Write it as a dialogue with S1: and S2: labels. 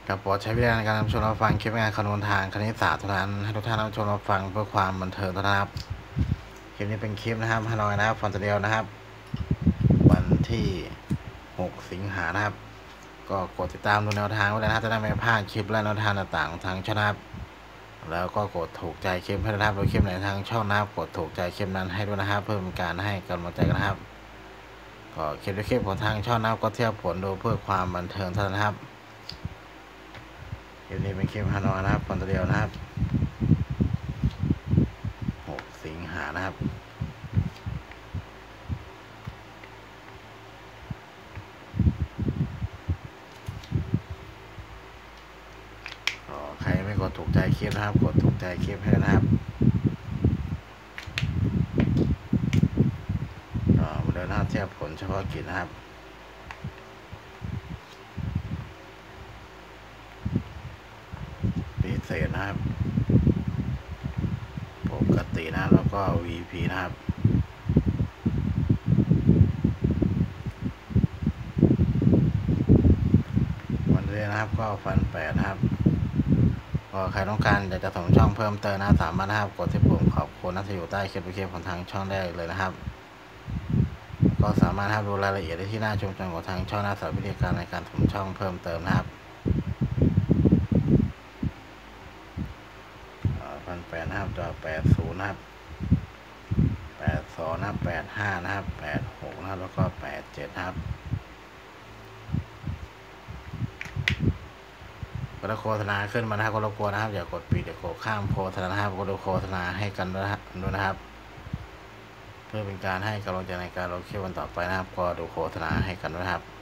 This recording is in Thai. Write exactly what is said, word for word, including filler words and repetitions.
S1: กับโปรดใช้วิจารณญาณในการรับชมรับฟังคลิปงานคำนวณทางคณิตศาสตร์เท่านั้นให้ทุกท่านรับชมรับฟังเพื่อความบันเทิงเท่านั้นครับคลิปนี้เป็นคลิปนะครับฮานอยนะครับฟอนต์เดียวนะครับวันที่หกสิงหานะครับก็กดติดตามดูแนวทางไว้เลยนะครับจะได้ไม่พลาดคลิปและแนวทางต่างๆทางช่องนะครับแล้วก็กดถูกใจคลิปให้นะครับโดยคลิปไหนทางช่องนะครับกดถูกใจคลิปนั้นให้ด้วยนะครับเพื่อเป็นการให้กำลังใจกันนะครับก็คลิปด้วยคลิปของทางช่องนะครับก็เทียบผลดูเพื่อความบันเทิงเท่านั้นครับคลิปนี้เป็นคลิปฮานอยนะครับฟอนต์เดียวนะครับหกสิงหานะครับใครไม่กดถูกใจคลิปนะครับกดถูกใจคลิปให้นะครับมาเดินหน้าเทียบผลเฉพาะกิจนะครับพิเศษนะครับปกตินะแล้วก็ วี พี นะครับวันนี้นะครับก็ฟันแปดนะครับก็ใครต้องการอยากจะส่งช่องเพิ่มเติมนะสามารถนะครับกดที่ปุ่มขอบคุณนะที่อยู่ใต้คลิปวิดีโอของทางช่องได้เลยนะครับก็สามารถนะครับดูรายละเอียดได้ที่หน้าชมจังของทางช่องนะสำหรับวิธีการในการส่งช่องเพิ่มเติมนะครับฟันแปดนะครับต่อแปดศูนย์นะครับแปดสองนะครับแปดห้านะครับแปดหกนะครับแล้วก็แปดเจ็ดนะครับก็โฆษณาขึ้นมานะครับก็รบกวนนะครับอย่ากดปิดอย่ากดข้ามโฆษณานะครับก็ดูโฆษณาให้กันด้วยนะครับเพื่อเป็นการให้กำลังใจในการลงคลิปวันต่อไปนะครับก็ดูโฆษณาให้กันด้วยครับ